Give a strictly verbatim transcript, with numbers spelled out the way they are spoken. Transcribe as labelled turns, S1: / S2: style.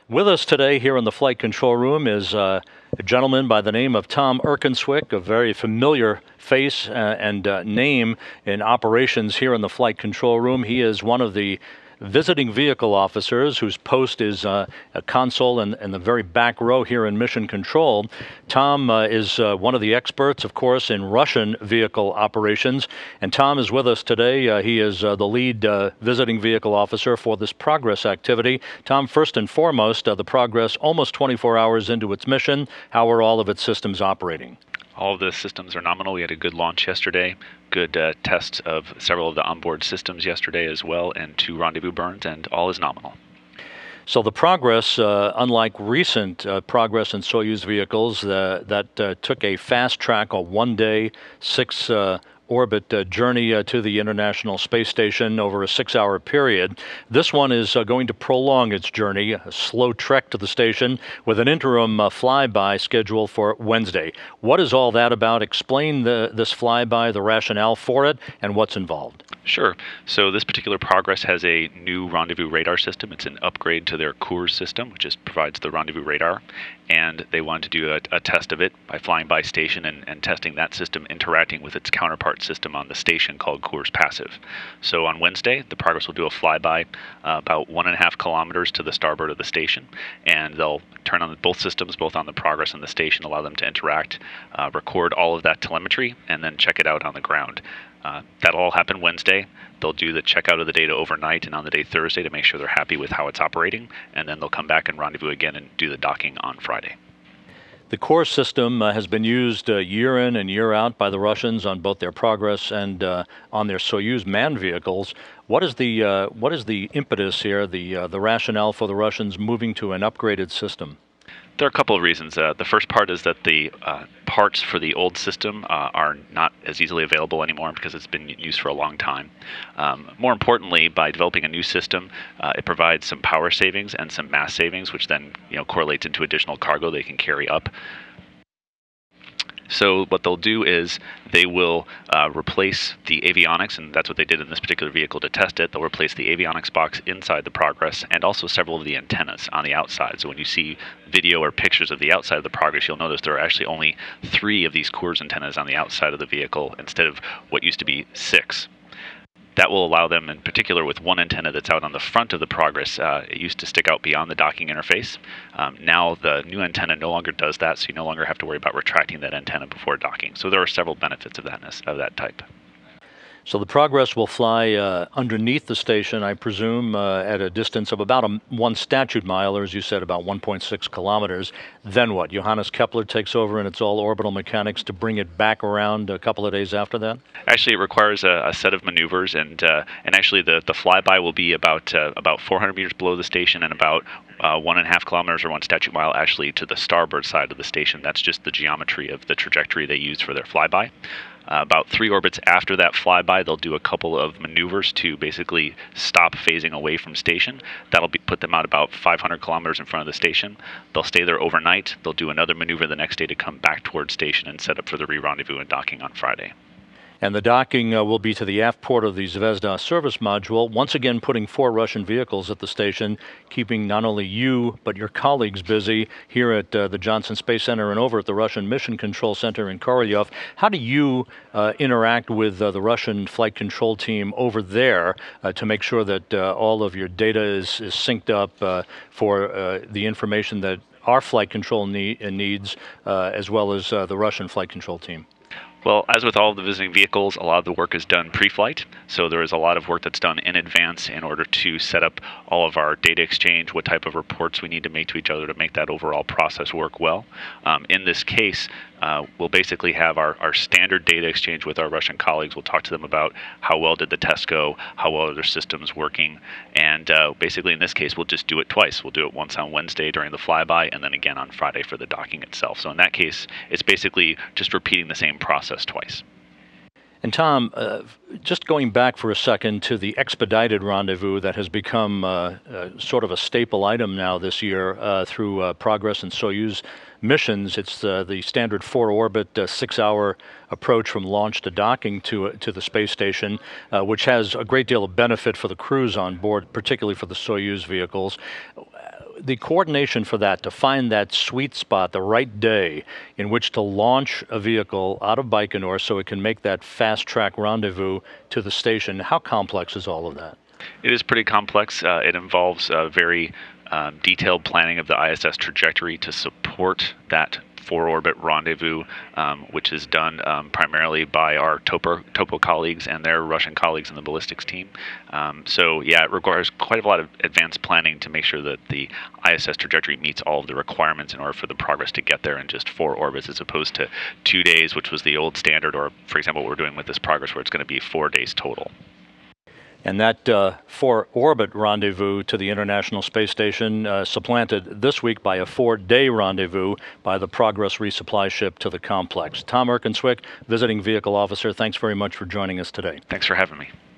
S1: With us today here in the flight control room is uh, a gentleman by the name of Tom Erkenswick, a very familiar face uh, and uh, name in operations here in the flight control room. He is one of the visiting vehicle officers whose post is uh, a console in, in the very back row here in Mission Control. Tom uh, is uh, one of the experts, of course, in Russian vehicle operations. And Tom is with us today. Uh, he is uh, the lead uh, visiting vehicle officer for this Progess activity. Tom, first and foremost, uh, the Progess almost twenty-four hours into its mission. How are all of its systems operating?
S2: All of the systems are nominal. We had a good launch yesterday, good uh, tests of several of the onboard systems yesterday as well, and two rendezvous burns, and all is nominal.
S1: So the Progess, uh, unlike recent uh, Progess and Soyuz vehicles uh, that uh, took a fast track, a one-day, six uh, orbit uh, journey uh, to the International Space Station over a six-hour period. This one is uh, going to prolong its journey, a slow trek to the station with an interim uh, flyby scheduled for Wednesday. What is all that about? Explain the, this flyby, the rationale for it, and what's involved.
S2: Sure. So this particular Progess has a new rendezvous radar system. It's an upgrade to their Kurs system, which is, provides the rendezvous radar. And they wanted to do a, a test of it by flying by station and, and testing that system interacting with its counterpart system on the station called Kurs Passive. So on Wednesday, the Progess will do a flyby uh, about one and a half kilometers to the starboard of the station, and they'll turn on both systems, both on the Progess and the station, allow them to interact, uh, record all of that telemetry, and then check it out on the ground. Uh, that'll all happen Wednesday. They'll do the checkout of the data overnight and on the day Thursday to make sure they're happy with how it's operating, and then they'll come back and rendezvous again and do the docking on Friday.
S1: The Kurs system uh, has been used uh, year in and year out by the Russians on both their Progess and uh, on their Soyuz manned vehicles. What is the uh, what is the impetus here, the uh, the rationale for the Russians moving to an upgraded system?
S2: There are a couple of reasons. Uh, the first part is that the uh, parts for the old system uh, are not as easily available anymore because it's been used for a long time. Um, more importantly, by developing a new system, uh, it provides some power savings and some mass savings, which then you know correlates into additional cargo they can carry up. So what they'll do is they will uh, replace the avionics, and that's what they did in this particular vehicle to test it. They'll replace the avionics box inside the Progess and also several of the antennas on the outside. So when you see video or pictures of the outside of the Progess, you'll notice there are actually only three of these Kurs antennas on the outside of the vehicle instead of what used to be six. That will allow them, in particular with one antenna that's out on the front of the Progess, uh, it used to stick out beyond the docking interface. Um, now the new antenna no longer does that, so you no longer have to worry about retracting that antenna before docking. So there are several benefits of that, of that type.
S1: So the Progess will fly uh, underneath the station, I presume, uh, at a distance of about a, one statute mile, or as you said, about one point six kilometers. Then what? Johannes Kepler takes over and it's all orbital mechanics to bring it back around a couple of days after that?
S2: Actually, it requires a, a set of maneuvers, and uh, and actually the, the flyby will be about uh, about four hundred meters below the station and about uh, one and a half kilometers or one statute mile actually to the starboard side of the station. That's just the geometry of the trajectory they use for their flyby. Uh, about three orbits after that flyby, they'll do a couple of maneuvers to basically stop phasing away from station. That'll be, put them out about five hundred kilometers in front of the station. They'll stay there overnight. They'll do another maneuver the next day to come back towards station and set up for the re-rendezvous and docking on Friday.
S1: And the docking uh, will be to the aft port of the Zvezda service module, once again putting four Russian vehicles at the station, keeping not only you but your colleagues busy here at uh, the Johnson Space Center and over at the Russian Mission Control Center in Korolyov. How do you uh, interact with uh, the Russian flight control team over there uh, to make sure that uh, all of your data is, is synced up uh, for uh, the information that our flight control need, uh, needs, uh, as well as uh, the Russian flight control team?
S2: Well, as with all of the visiting vehicles, a lot of the work is done pre-flight. So there is a lot of work that's done in advance in order to set up all of our data exchange, what type of reports we need to make to each other to make that overall process work well. Um, in this case, uh, we'll basically have our, our standard data exchange with our Russian colleagues. We'll talk to them about how well did the test go, how well are their systems working, and uh, basically in this case, we'll just do it twice. We'll do it once on Wednesday during the flyby, and then again on Friday for the docking itself. So in that case, it's basically just repeating the same process twice.
S1: And Tom, uh, just going back for a second to the expedited rendezvous that has become uh, uh, sort of a staple item now this year uh, through uh, Progess and Soyuz missions. It's uh, the standard four-orbit, uh, six-hour approach from launch to docking to, uh, to the space station, uh, which has a great deal of benefit for the crews on board, particularly for the Soyuz vehicles. the coordination for that, to find that sweet spot, the right day in which to launch a vehicle out of Baikonur so it can make that fast-track rendezvous to the station, how complex is all of that?
S2: It is pretty complex. Uh, it involves uh, very um, detailed planning of the I S S trajectory to support that four-orbit rendezvous, um, which is done um, primarily by our topo, topo colleagues and their Russian colleagues in the ballistics team. Um, so yeah, it requires quite a lot of advanced planning to make sure that the I S S trajectory meets all of the requirements in order for the Progress to get there in just four orbits, as opposed to two days, which was the old standard, or for example, what we're doing with this Progress, where it's going to be four days total.
S1: And that uh, four-orbit rendezvous to the International Space Station uh, supplanted this week by a four-day rendezvous by the Progress resupply ship to the complex. Tom Erkenswick, Visiting Vehicle Officer, thanks very much for joining us today.
S2: Thanks for having me.